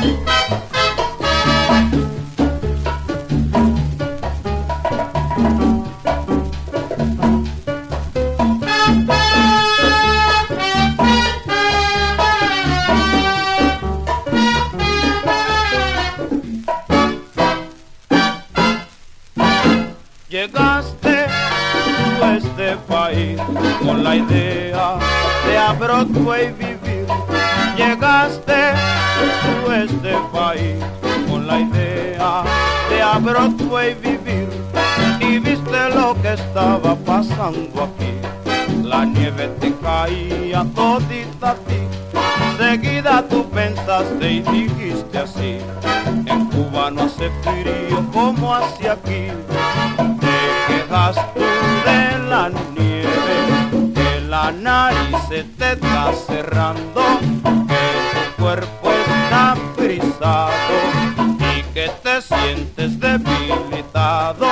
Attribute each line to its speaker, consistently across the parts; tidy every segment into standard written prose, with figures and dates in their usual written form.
Speaker 1: Llegaste tú a este país con la idea de a Broadway vivir. Llegaste tú a este país con la idea de a Broadway vivir. Y viste lo que estaba pasando aquí. La nieve te caía todita a ti. Seguida tú pensaste y dijiste así: en Cuba no hace frío como hace aquí. Quejas tú de la nieve, que la nariz se te está cerrando, que tu cuerpo está frisado y que te sientes debilitado.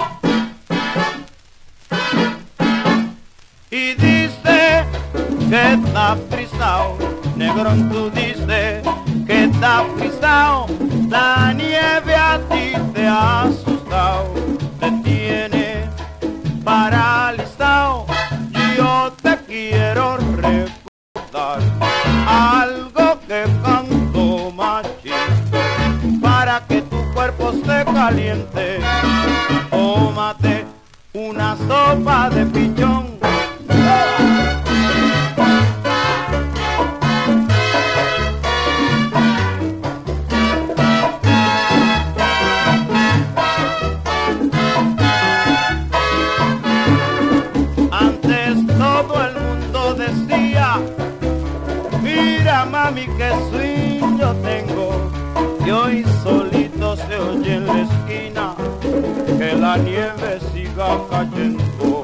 Speaker 1: Y dice que está frisado, negrón, tú dices que está frisado. La nieve a ti te ha asustado, te tiene paralizado. Yo te quiero recordar algo que cantó Machito, para que tu cuerpo esté caliente. Tómate una sopa de pichón. Mira mami que swing yo tengo, y hoy solito se oye en la esquina que la nieve siga cayendo.